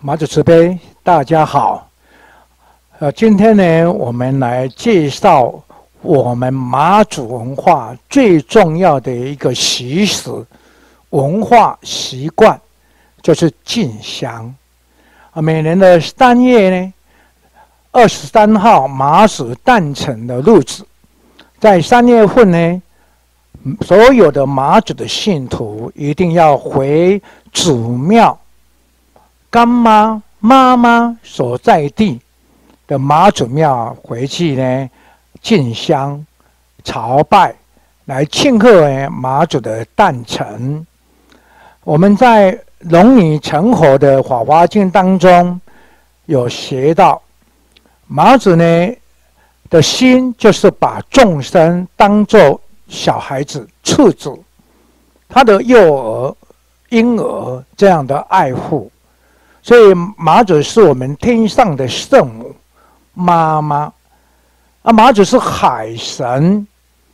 马祖慈悲，大家好。今天呢，我们来介绍我们马祖文化最重要的一个习俗、文化习惯，就是进香。每年的3月呢，23号马祖诞辰的日子，在3月份呢，所有的马祖的信徒一定要回祖庙。干妈、妈妈所在地的妈祖庙回去呢，进香、朝拜，来庆贺妈祖的诞辰。我们在龙女成佛的《法华经》当中有学到，妈祖呢的心就是把众生当作小孩子、次子，他的幼儿、婴儿这样的爱护。所以妈祖是我们天上的圣母妈妈，妈祖是海神，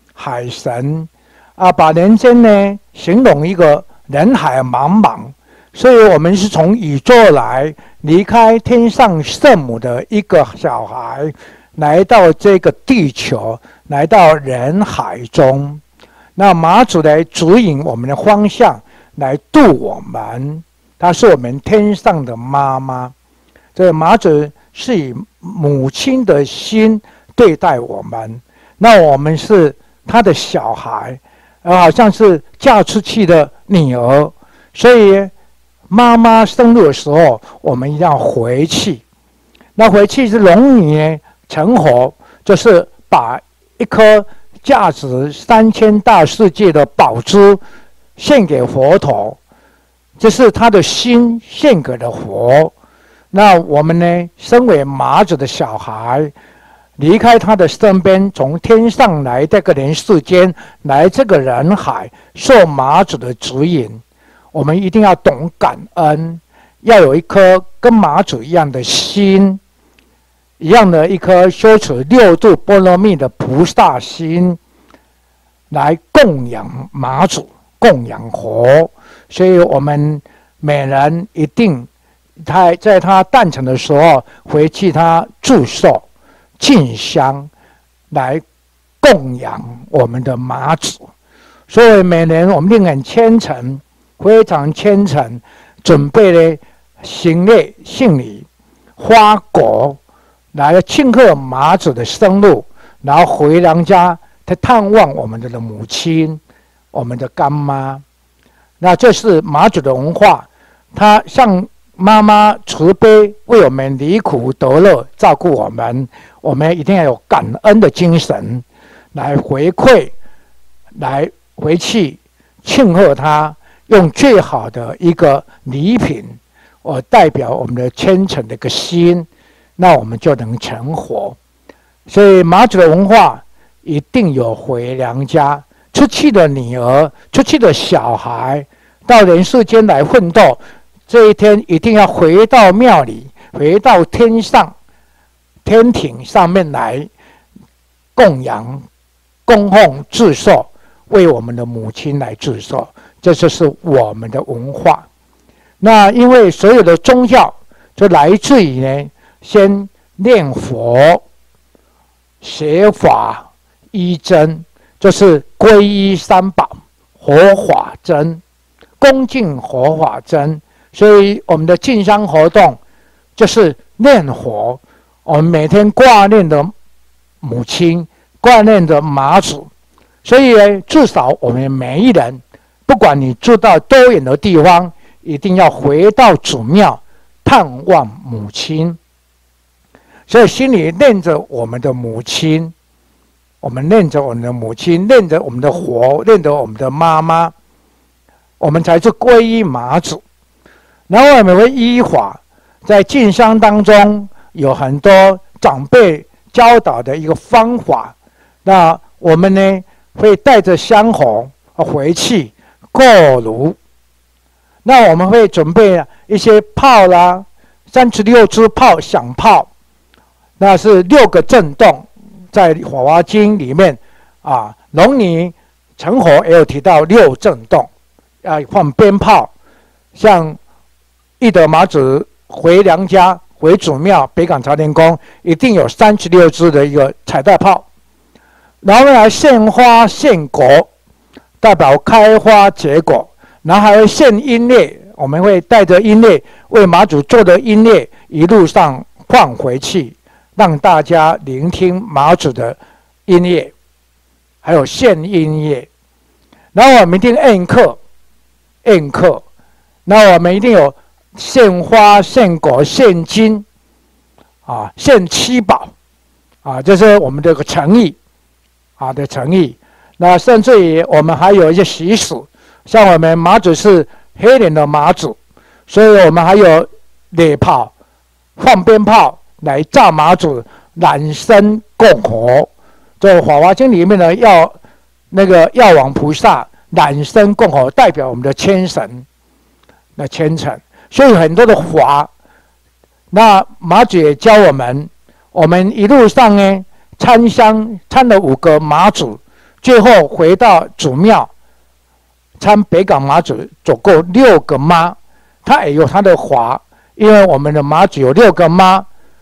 把人间呢形容一个人海茫茫，所以我们是从宇宙来，离开天上圣母的一个小孩，来到这个地球，来到人海中。那妈祖来指引我们的方向，来度我们。她是我们天上的妈妈，这个妈祖是以母亲的心对待我们，那我们是她的小孩，好像是嫁出去的女儿，所以妈妈生日的时候，我们一定要回去。那回去是龙女成佛，就是把一颗价值3000大世界的宝珠献给佛陀。这是他的心献给了佛。那我们呢，身为妈祖的小孩，离开他的身边，从天上来这个人世间，来这个人海，受妈祖的指引。我们一定要懂感恩，要有一颗跟妈祖一样的心，一样的一颗修持6度波罗蜜的菩萨心，来供养妈祖，供养佛。所以我们每人一定在他诞辰的时候回去他祝寿进香，来供养我们的妈祖。所以每年我们一定很虔诚，非常虔诚，准备了行列、信礼、花果，来庆贺妈祖的生日，然后回娘家去探望我们的母亲、我们的干妈。那这是妈祖的文化，他像妈妈慈悲，为我们离苦得乐，照顾我们。我们一定要有感恩的精神，来回馈，来回去庆贺他，用最好的一个礼品，代表我们的虔诚的一个心，那我们就能成佛。所以妈祖的文化一定有回娘家。出去的女儿，出去的小孩，到人世间来奋斗，这一天一定要回到庙里，回到天上天庭上面来供养、供奉、祝寿，为我们的母亲来祝寿，这就是我们的文化。那因为所有的宗教就来自于呢，先念佛、学法、依真。就是皈依三宝，佛法真，恭敬佛法真。所以我们的进香活动就是念佛，我们每天挂念的母亲，挂念的妈祖。所以呢，至少我们每一人，不管你住到多远的地方，一定要回到祖庙探望母亲。所以心里念着我们的母亲，我们念着我们的母亲，念着我们的佛，念着我们的妈妈，我们才是皈依妈祖。然后我们会依法，在进香当中有很多长辈教导的一个方法。那我们呢，会带着香火回去过炉。那我们会准备一些炮啦，36支炮，响炮，那是6个震动。在《法华经》里面，龙女成佛也有提到6震动，放鞭炮，像义德妈祖回娘家、回祖庙、北港朝天宫，一定有36支的一个彩带炮。然后呢，献花献果，代表开花结果。然后还会献音乐，我们会带着音乐为妈祖做的音乐一路上放回去，让大家聆听妈祖的音乐，还有献音乐。然后我们一定宴客，那我们一定有献花、献果、献金，献七宝，这是我们这个诚意，的诚意。那甚至于我们还有一些习俗，像我们妈祖是黑脸的妈祖，所以我们还有猎炮、放鞭炮来炸妈祖，染身供活。这《法华经》里面的药王菩萨染身供活，代表我们的虔诚，所以很多的法。那妈祖也教我们一路上呢参香参了5个妈祖，最后回到祖庙参北港妈祖，走过6个妈，他也有他的法，因为我们的妈祖有6个妈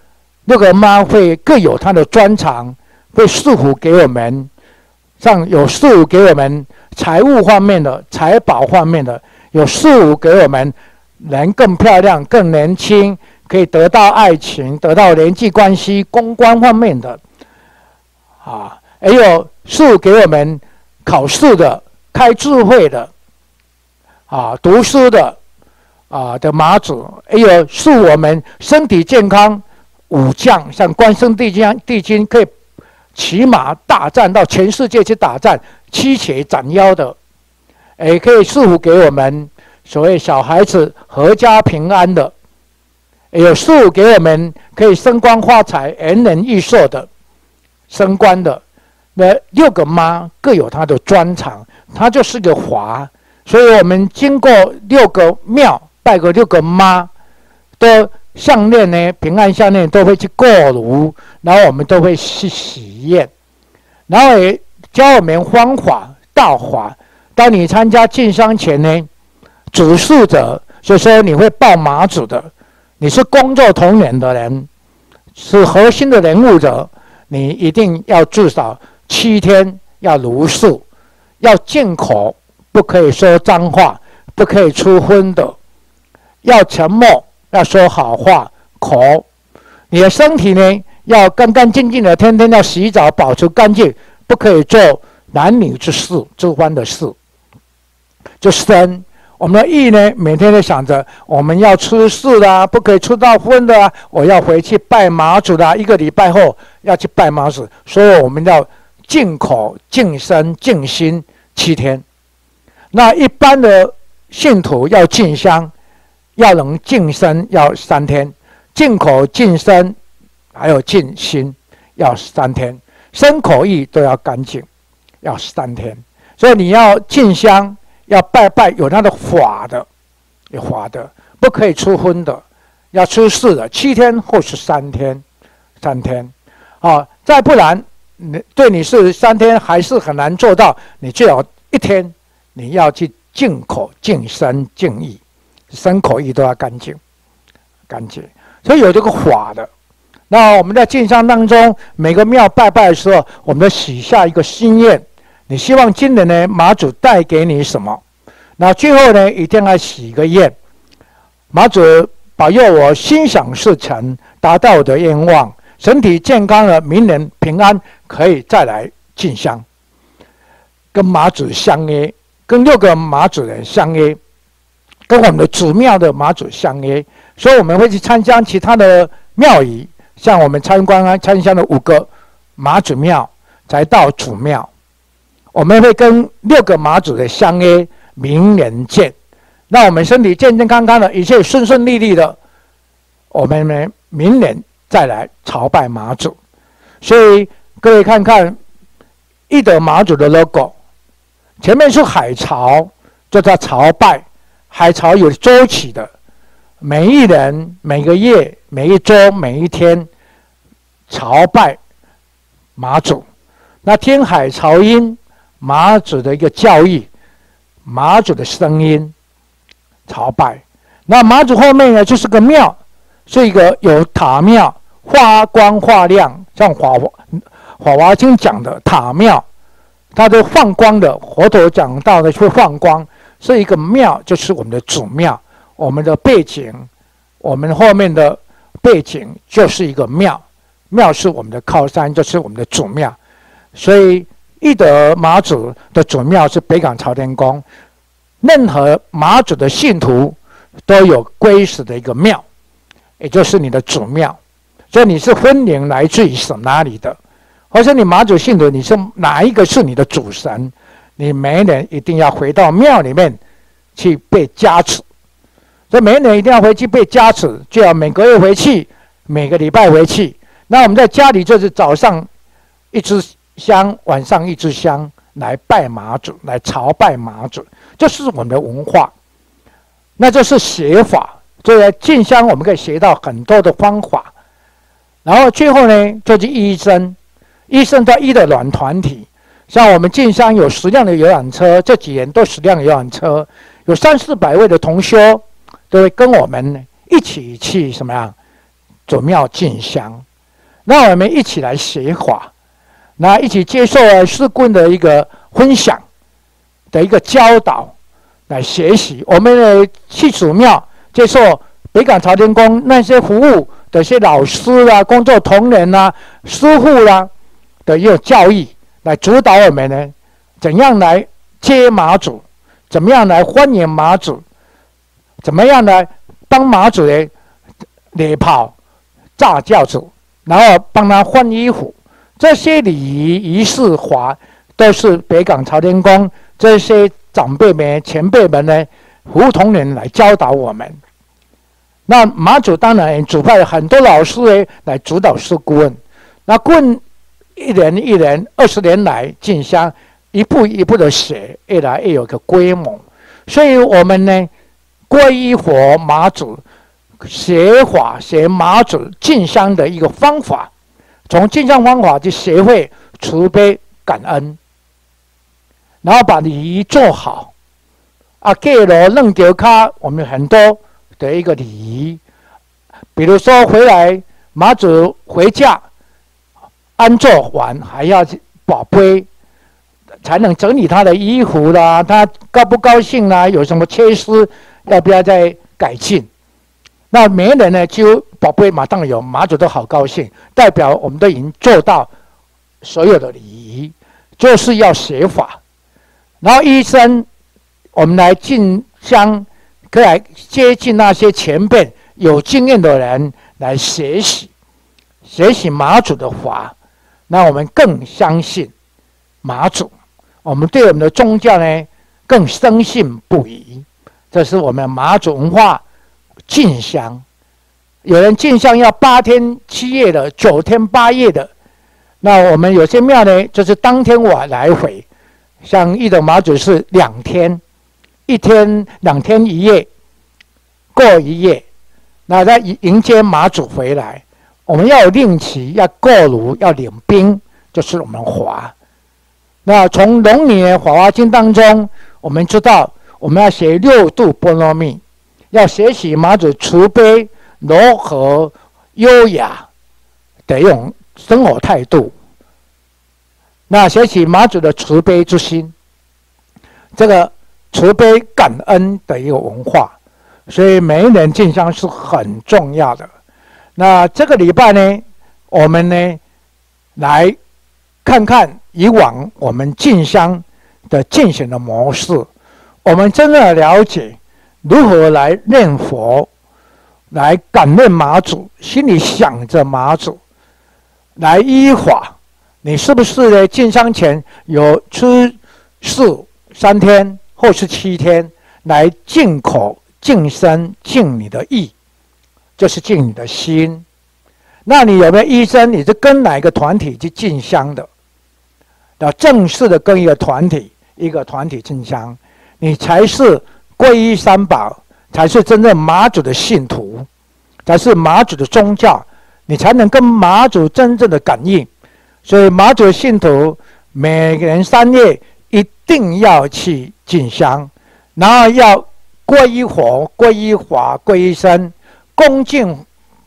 ，6个妈会各有他的专长，会赐福给我们，像有赐福给我们财务方面的、财宝方面的，有赐福给我们人更漂亮、更年轻，可以得到爱情、得到人际关系、公关方面的，也有赐福给我们考试的、开智慧的，读书的，的妈祖，也有赐我们身体健康、武将，像关圣帝君可以骑马大战到全世界去打战，驱邪斩妖的，也可以赐福给我们所谓小孩子阖家平安的，也有赐福给我们可以升官发财、延年益寿的，升官的。那6个妈各有她的专长，她就是个法。所以我们经过6个庙拜个6个妈，都项链呢，平安项链都会去过炉，然后我们都会去许愿，然后也教我们方法道法。当你参加进香前呢，主事者就说你会报妈祖的，你是工作同仁的人，是核心的人物者，你一定要至少7天要如数，要净口，不可以说脏话，不可以出荤的，要沉默，要说好话。口，你的身体呢要干干净净的，天天要洗澡，保持干净，不可以做男女之事、之欢的事。就身，我们的意呢，每天都想着我们要吃素的，不可以吃到荤的，我要回去拜妈祖的，1个礼拜后要去拜妈祖，所以我们要净口、净身、净心7天。那一般的信徒要进香，要能净身要3天，净口、净身还有净心要3天，身口意都要干净，要3天。所以你要进香，要拜拜有他的法的，有法的，不可以出荤的，要出世的，7天或是3天，3天，再不然，对你是3天还是很难做到，你最好1天，你要去净口、净身、净意，身口意都要干净，所以有这个法的。那我们在进香当中，每个庙拜拜的时候，我们都许下一个心愿，你希望今年呢妈祖带给你什么？那最后呢，一定要许一个愿，妈祖保佑我心想事成，达到我的愿望，身体健康了，明年平安，可以再来进香，跟妈祖相约，跟6个妈祖人相约，跟我们的祖庙的妈祖相约，所以我们会去参加其他的庙宇，像我们参香的5个妈祖庙，才到祖庙。我们会跟6个妈祖的相约，明年见。让我们身体健健康康的，一切顺顺利利的，我们明年再来朝拜妈祖。所以各位看看义德妈祖的 logo， 前面是海潮，就叫朝拜。海潮有周期的，每一人、每个月、每一周、每一天朝拜妈祖。那听海潮音，妈祖的一个教义，妈祖的声音，朝拜。那妈祖后面呢，就是个庙， 是一个有塔庙，发光发亮，像华华经讲的塔庙，它的放光的，佛陀讲到的会放光，是一个庙，就是我们的主庙，我们的背景，我们后面的背景就是一个庙，庙是我们的靠山，就是我们的主庙。所以义德妈祖的主庙是北港朝天宫，任何妈祖的信徒都有归属的一个庙，也就是你的主庙。所以你是分灵来自于哪里的，或者你妈祖信徒，你是哪一个是你的主神，你每一年一定要回到庙里面去被加持。所以每一年一定要回去被加持，就要每个月回去，每个礼拜回去。那我们在家里就是早上一支香，晚上一支香来拜妈祖，来朝拜妈祖，这是我们的文化。那这是学法，所以进香我们可以学到很多的方法。然后最后呢，就是医生，医生到医的软团体，像我们进香有10辆的游览车，这几年都10辆游览车，有300-400位的同修都会跟我们一起去什么样主庙进香，那我们一起来学法，那一起接受师棍的一个分享的一个教导来学习。我们呢去主庙接受北港朝天宫那些服务的一些老师啦、工作同仁啦、师傅啦的一个教育，来指导我们呢怎样来接妈祖，怎么样来欢迎妈祖，怎么样来帮妈祖呢礼炮、炸轿子，然后帮他换衣服，这些礼仪仪式法都是北港朝天宫这些长辈们、前辈们呢服务同仁来教导我们。那妈祖当然主派了很多老师呢来指导师顾问，那顾问一年20年来进香，一步一步的学，越来越有个规模。所以我们呢皈依佛妈祖，学法学妈祖进香的一个方法，从进香方法就学会慈悲感恩，然后把礼仪做好。给了楞丢卡，我们很多的一个礼仪，比如说回来妈祖回家安坐完，还要保杯，才能整理他的衣服啦，他高不高兴啦，有什么缺失，要不要再改进？那每个人呢，就宝贝马上有，妈祖都好高兴，代表我们都已经做到所有的礼仪，就是要学法。然后医生，我们来进香，可以来接近那些前辈有经验的人来学习妈祖的法，那我们更相信妈祖，我们对我们的宗教呢更深信不疑。这是我们妈祖文化进香，有人进香要8天7夜的，9天8夜的。那我们有些庙呢，就是当天晚来回，像义德妈祖是2天，1天2天1夜，过1夜，那再迎接妈祖回来。我们要有令旗，要过炉，要领兵，就是我们华。那从龙年法华经当中，我们知道我们要学6度波罗蜜，要学习妈祖慈悲、柔和、优雅的一种生活态度。那学习妈祖的慈悲之心，这个慈悲感恩的一个文化，所以每一年进香是很重要的。那这个礼拜呢，我们呢来看看以往我们进香的进行的模式，我们真正的了解如何来念佛，来感念妈祖，心里想着妈祖，来依法。你是不是呢？进香前有吃素3天，或是7天，来净口、净身、净你的意，就是净你的心。那你有没有医生？你是跟哪个团体去进香的？要正式的跟一个团体进香，你才是皈依三宝，才是真正妈祖的信徒，才是妈祖的宗教，你才能跟妈祖真正的感应。所以妈祖的信徒每年3月一定要去进香，然后要皈依佛、皈依法、皈依僧，恭敬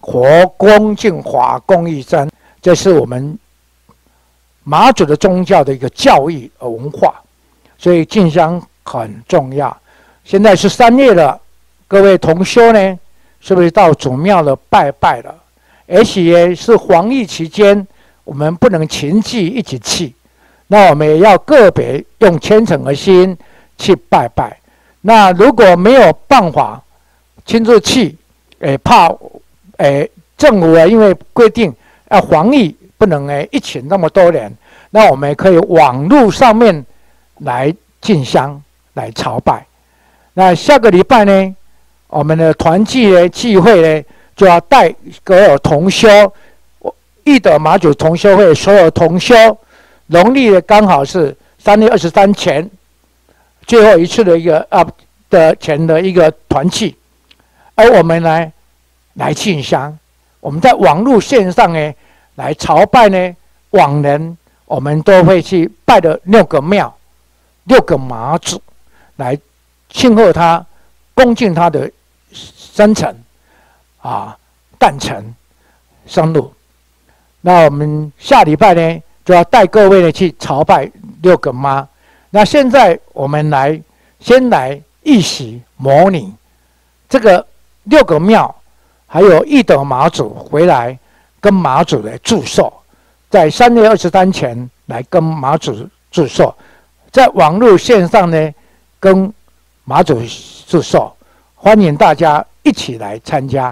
佛恭敬法恭一真，这是我们马祖的宗教的一个教义和文化，所以进香很重要。现在是3月了，各位同修呢，是不是到祖庙了拜拜了？而且是防疫期间，我们不能群聚一起去，那我们也要个别用虔诚的心去拜拜。那如果没有办法亲自去，怕政府因为规定要防疫，不能一群那么多人，那我们可以网络上面来进香来朝拜。那下个礼拜呢，我们的团聚的聚会呢，就要带所有同修，义德马祖同修会所有同修，农历的刚好是3月23前，最后一次的一个前的一个团契，而我们呢来进香，我们在网络线上呢来朝拜呢，往年我们都会去拜的6个庙、6个马祖，来庆贺他、恭敬他的生辰诞辰、生日。那我们下礼拜呢，就要带各位呢去朝拜6个妈。那现在我们先来一起模拟这个6个庙，还有义德马祖回来跟马祖来祝寿，在3月23前来跟马祖祝寿，在网络线上呢跟马祖祝寿，欢迎大家一起来参加，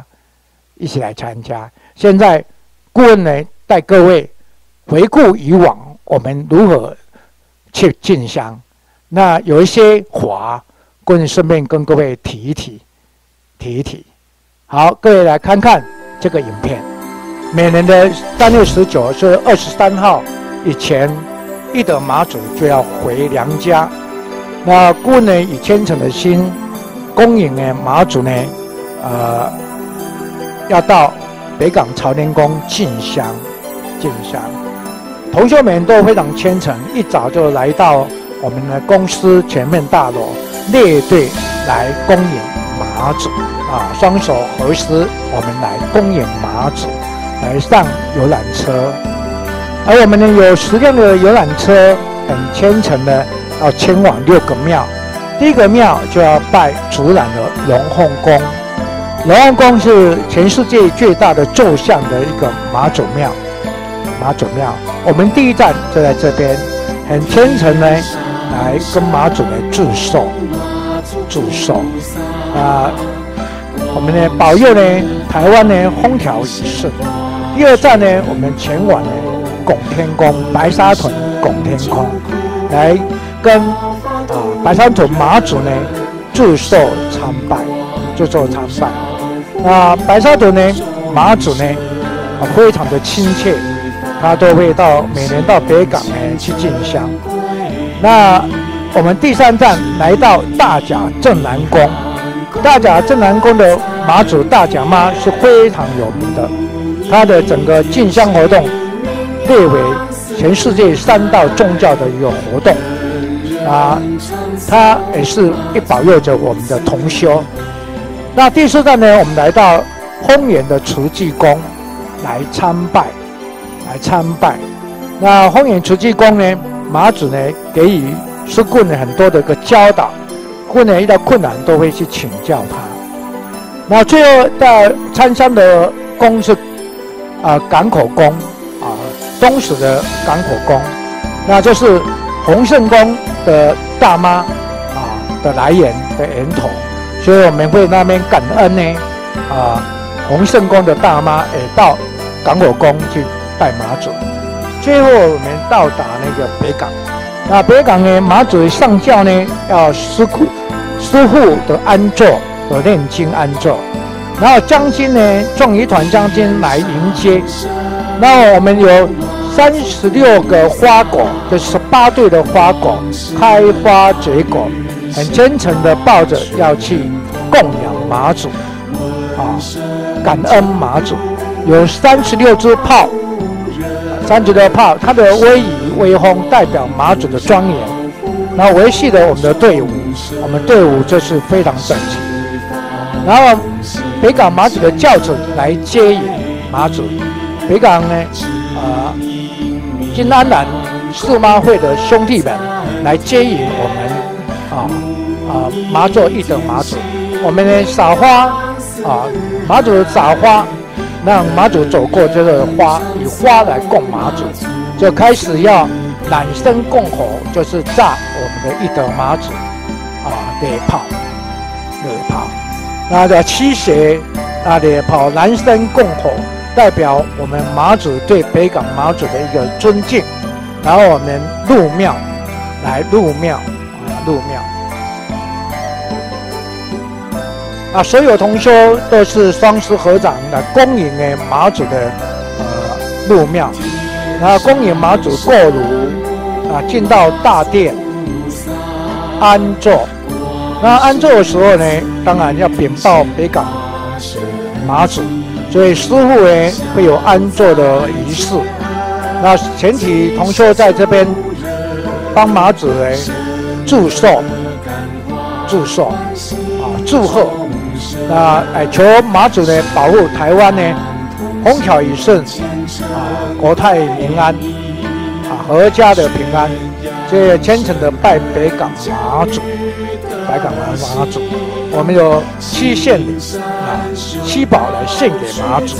现在顾问呢带各位回顾以往我们如何去进香，那有一些话，顾问顺便跟各位提一提。好，各位来看看这个影片。每年的3月19是23号以前，义德马祖就要回娘家。那顾问呢以虔诚的心恭迎呢马祖呢，要到北港朝天宫进香。同学们都非常虔诚，一早就来到我们的公司前面大楼列队来恭迎马祖双手合十，我们来恭迎马祖，来上游览车。而我们呢有10辆的游览车，很虔诚的要前往6个庙。第一个庙就要拜竹南的龙凤宫，龙凤宫是全世界最大的坐像的一个马祖庙。我们第一站就在这边，很虔诚呢，来跟马祖来祝寿。我们呢保佑呢台湾呢风调雨顺。第二站呢，我们前往呢拱天宫白沙屯拱天宫，来跟白沙屯马祖呢祝寿参拜。那白沙屯呢马祖呢非常的亲切。他都会每年到北港去进香。那我们第3站来到大甲镇南宫，大甲镇南宫的马祖大甲妈是非常有名的，它的整个进香活动列为全世界3大宗教的一个活动它也是保佑着我们的同修。那第4站呢，我们来到丰原的慈济宫来参拜。那丰原慈济宫呢，马祖呢给予师顾呢很多的一个教导，顾呢遇到困难都会去请教他。那最后到参香的宫是港口宫东石的港口宫，那就是洪圣宫的大妈的来源的源头，所以我们会那边感恩呢洪圣宫的大妈也到港口宫去拜马祖。最后我们到达那个北港，那北港呢马祖上轿呢要师父的安坐的念经安坐，然后将军呢壮仪团将军来迎接。那我们有36个花果，就18对的花果开花结果，很虔诚的抱着要去供养马祖感恩马祖。有36支炮，36炮，它的威仪威风代表马祖的庄严，然后维系了我们的队伍，我们队伍就是非常整齐。然后北港妈祖的轿子来接引妈祖。北港呢，金安南四妈会的兄弟们来接引我们妈祖一等妈祖。我们呢撒花妈祖撒花，让妈祖走过这个花，以花来供妈祖，就开始要揽身供火，就是炸我们的一等妈祖猎炮，那的驱邪猎炮揽身供火，代表我们妈祖对北港妈祖的一个尊敬。然后我们入庙，所有同修都是双狮合掌来恭迎妈祖的入庙，然后恭迎妈祖过炉进到大殿安坐。那安坐的时候呢，当然要禀报北港妈祖，所以师父呢会有安坐的仪式。那全体同修在这边帮妈祖祝寿、祝贺。那求妈祖呢保护台湾呢风调雨顺国泰民安阖家的平安。这虔诚的拜北港妈祖，我们有7献礼7宝来献给妈祖。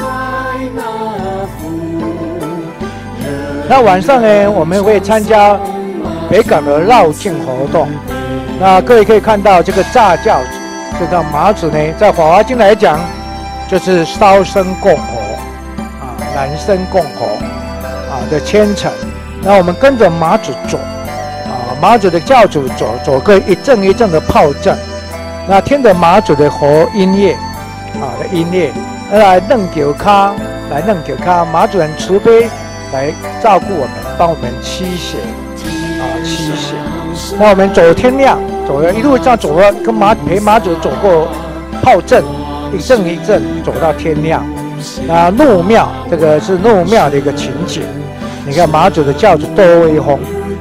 那晚上呢，我们会参加北港的绕境活动。那各位可以看到这个炸轿子，这个妈祖呢，在《法华经》来讲，就是烧身供火揽身供火的虔诚。那我们跟着妈祖走妈祖的轿子走个一阵一阵的炮阵，那听着妈祖的和音乐的音乐来弄脚卡，妈祖很慈悲来照顾我们，帮我们驱邪。那我们走天亮，一路上走了，陪妈祖走过炮阵，一阵一阵走到天亮。那入庙，这个是入庙的一个情景。你看妈祖的轿子多威风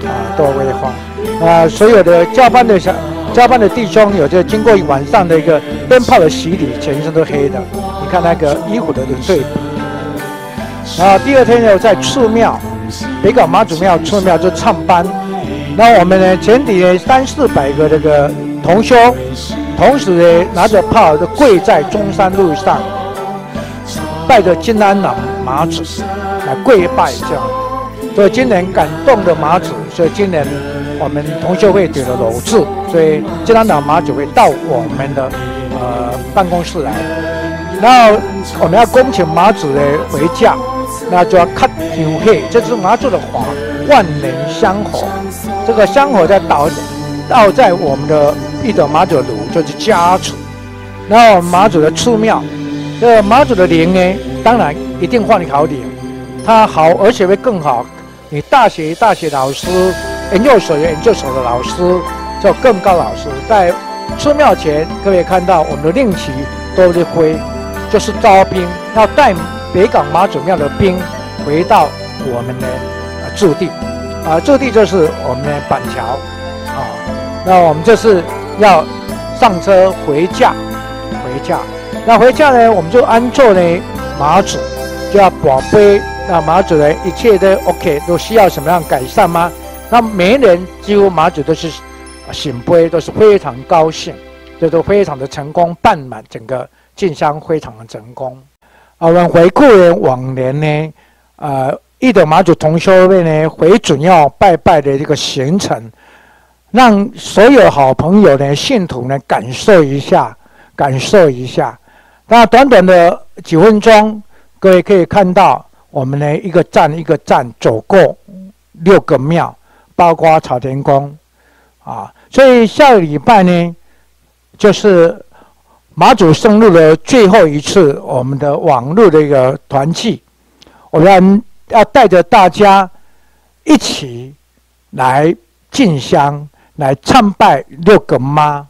所有的加班的弟兄，有这经过一晚上的一个鞭炮的洗礼，全身都黑的。你看那个衣服的对比。然后第二天呢，在次庙，北港妈祖庙次庙就唱班。那我们呢，全体呢300-400个这个同修，同时呢拿着炮就跪在中山路上，拜着金安南妈祖来跪拜这样。所以今年感动的妈祖，所以今年我们同修会点了楼次，所以金安南妈祖会到我们的办公室来。然后我们要恭请妈祖的回驾。那就要看香火，这是妈祖的话，万年香火。这个香火在倒在我们的一等妈祖炉，就是加持。然后妈祖的次庙，这个妈祖的灵呢，当然一定换好灵，它好，而且会更好。你大学老师，研究所的老师，就更高老师，在次庙前，各位看到我们的令旗都是灰，就是招兵，要带北港妈祖庙的兵回到我们的驻地驻地就是我们的板桥那我们这是要上车回驾。那回驾呢，我们就安坐呢妈祖，就要保杯。那妈祖呢，一切都 OK， 都需要什么样改善吗？那每一年几乎妈祖都是醒杯，都是非常高兴，这都非常的成功，办满整个进香非常的成功。我们回顾往年呢，一等妈祖同修会呢回准要拜拜的这个行程，让所有好朋友呢、信徒呢感受一下。那短短的几分钟，各位可以看到，我们呢一个站一个站走过6个庙，包括朝天宫所以下个礼拜呢，就是妈祖生日的最后一次，我们的网络的一个团契，我们要带着大家一起来进香，来参拜6个妈，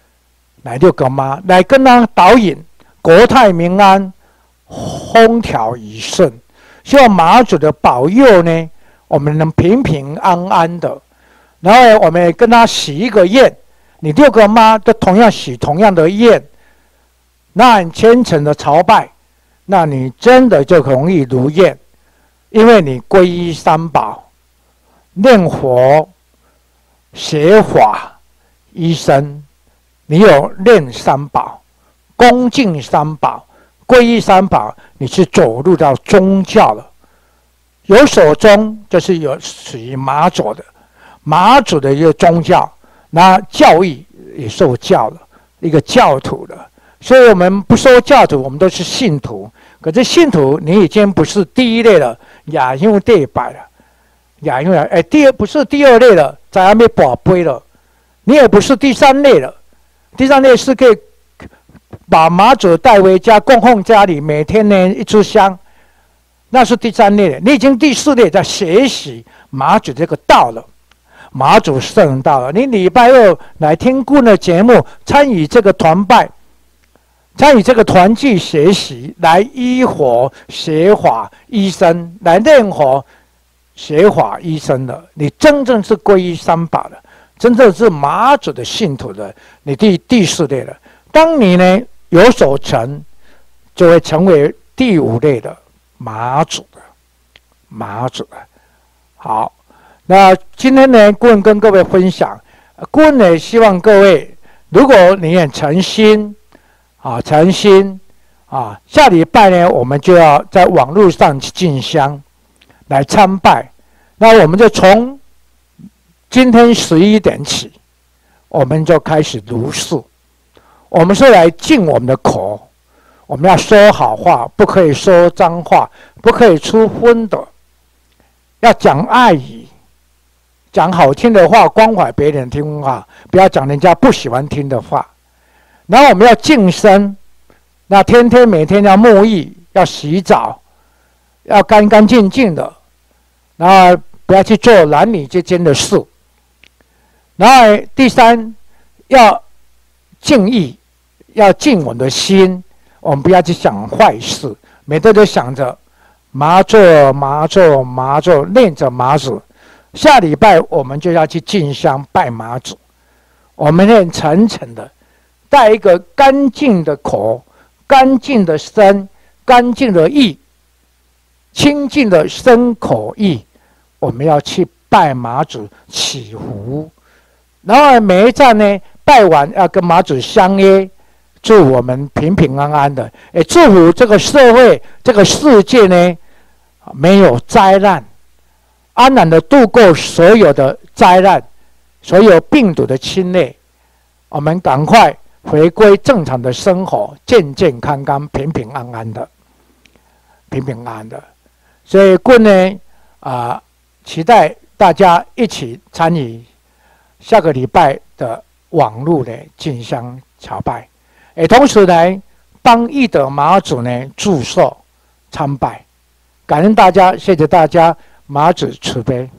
来跟他导引国泰民安，风调雨顺。希望妈祖的保佑呢，我们能平平安安的。然后我们也跟他许一个愿，你6个妈都同样许同样的愿。 那你虔诚的朝拜，那你真的就容易如愿，因为你皈依三宝，念佛、学法、依僧，你有念三宝、恭敬三宝、皈依三宝，你是走入到宗教了。有所宗就是有属于马祖的，马祖的一个宗教，那教义也受教了，一个教徒了。所以我们不说教徒，我们都是信徒。可是信徒，你已经不是第一类了，亚优第百了，亚优不是第二类了，在还没宝贝了。你也不是第三类了，第三类是可以把马祖带回家供奉家里，每天呢一炷香，那是第三类了。你已经第四类在学习马祖这个道了，马祖圣道了。你礼拜二来听顾问的节目，参与这个团拜。参与这个团聚学习，来依佛学法依僧，来念佛学法依僧的，你真正是皈依三宝的，真正是马祖的信徒的，你第四类了。当你呢有所成，就会成为第五类的马祖的，马祖的。好，那今天呢，顾问跟各位分享，顾问呢希望各位，如果你很诚心。诚心下礼拜呢，我们就要在网络上去进香来参拜。那我们就从今天11点起，我们就开始如是。我们是来净我们的口，我们要说好话，不可以说脏话，不可以出荤的，要讲爱语，讲好听的话，关怀别人听话，不要讲人家不喜欢听的话。然后我们要净身，那每天要沐浴，要洗澡，要干干净净的，然后不要去做男女之间的事。然后第三，要净意，要净我们的心，我们不要去想坏事，每天都想着麻咒，念着麻祖。下礼拜我们就要去进香拜麻祖，我们很诚诚的。带一个干净的口、干净的身、干净的意、清净的身口意，我们要去拜马祖祈福。然后每一站呢，拜完要跟马祖相约，祝我们平平安安的，祝福这个社会、这个世界呢，没有灾难，安然的度过所有的灾难，所有病毒的侵略，我们赶快。回归正常的生活，健健康康、平平安安的，平平安安的。所以，顾呢期待大家一起参与下个礼拜的网络的进香朝拜，同时呢，帮义德马祖呢祝寿参拜，感恩大家，谢谢大家，马祖慈悲。